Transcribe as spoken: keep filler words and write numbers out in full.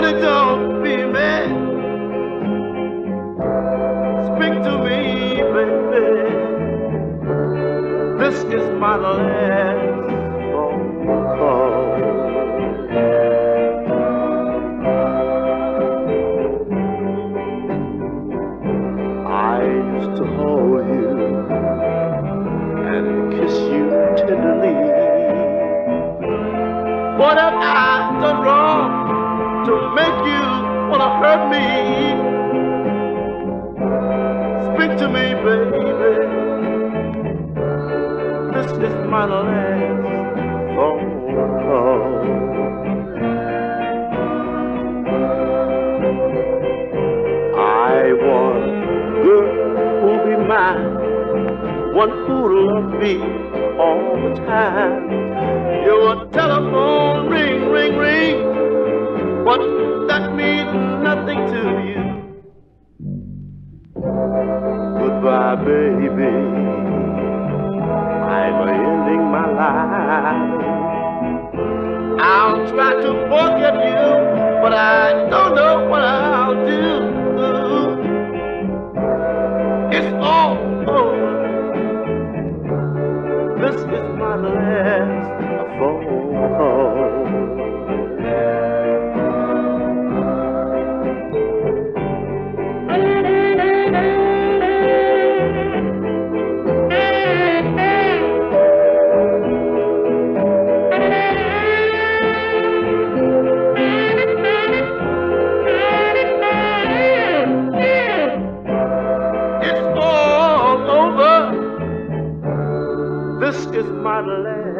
Honey, don't be mad. Speak to me, baby. This is my last phone call. I used to hold you and kiss you tenderly. What have I done wrong to make you wanna hurt me? Speak to me, baby. This is my last phone call. I want a girl who'll be mine, one who'll love me all the time. Your telephone ring, ring, ring, but that means nothing to you. Goodbye, baby. I'm ending my life. I'll try to forget you, but I don't know what I'll do. It's all over. This is my last phone call. It's all over. This is my last